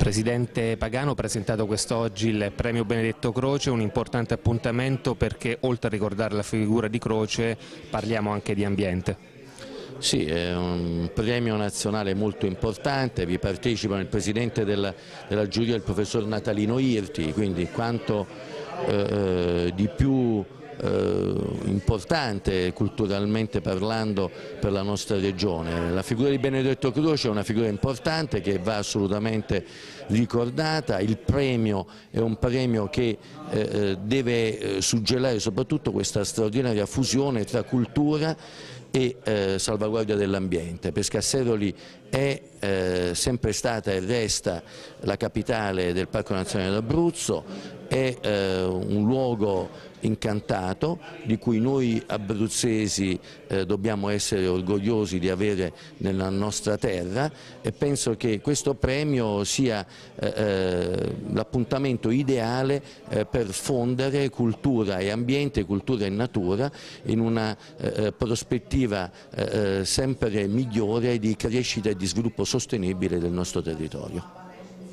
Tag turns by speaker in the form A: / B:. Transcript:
A: Presidente Pagano, presentato quest'oggi il premio Benedetto Croce, un importante appuntamento perché oltre a ricordare la figura di Croce parliamo anche di ambiente.
B: Sì, è un premio nazionale molto importante, vi partecipano il Presidente della giuria, il Professor Natalino Irti, quindi quanto di più importante culturalmente parlando per la nostra regione. La figura di Benedetto Croce è una figura importante che va assolutamente ricordata, il premio è un premio che deve suggellare soprattutto questa straordinaria fusione tra cultura e salvaguardia dell'ambiente. Pescasseroli è sempre stata e resta la capitale del Parco Nazionale d'Abruzzo, è un luogo incantato di cui noi abruzzesi dobbiamo essere orgogliosi di avere nella nostra terra, e penso che questo premio sia l'appuntamento ideale per fondere cultura e ambiente, cultura e natura in una prospettiva sempre migliore di crescita e di sviluppo sostenibile del nostro territorio.